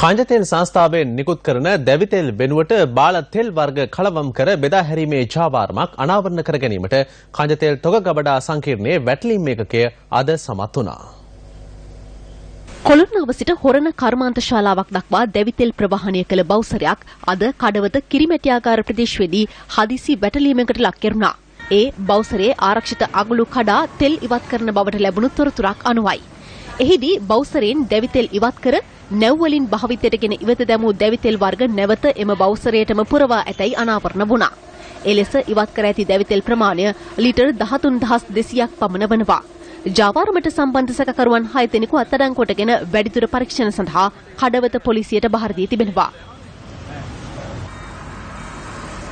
කාංජතෙල් සංස්ථාවෙන් නිකුත් කරන දැවිතෙල් වෙනුවට බාල තෙල් වර්ග කලවම් කර බෙදා හැරීමේ ජාවාරමක් අනාවරණ කර ගැනීමට කාංජතෙල් තොගගබඩා සංකීර්ණයේ වැටලීම් ඒකකය අද සමත් වුණා. කොළොන්නාව සිට හොරණ කර්මාන්ත ශාලාවක් දක්වා දැවිතෙල් ප්‍රවාහනය කළ බවුසරයක් අද කඩවත කිරිමැටියාගාර ප්‍රදේශයේදී හදිසි වැටලීමකට ලක් කෙරුණා. ඒ බවුසරයේ ආරක්ෂිත අගුළු කඩා තෙල් ඉවත් කරන බවට ලැබුණු තොරතුරක් අනුවයි. එහිදී බවුසරයෙන් දැවිතෙල් ඉවත් කර නැව්වලින් භාවිතයට ගෙන ඉවත දැමූ දැවිතෙල් වර්ග නැවත එම බවුසරයටම පුරවා ඇතැයි අනාවරණ වුණා. එලෙස ඉවත් කර ඇති දැවිතෙල් ප්‍රමාණය ලීටර් 13200ක් පමණ වනවා. ජාවාරමට සම්බන්ධ සැකකරුවන් 6 දෙනෙකු අත්අඩංගුවටගෙන වැඩිදුර පරීක්ෂණ සඳහා කඩවත පොලිසියට බහර දී තිබෙනවා.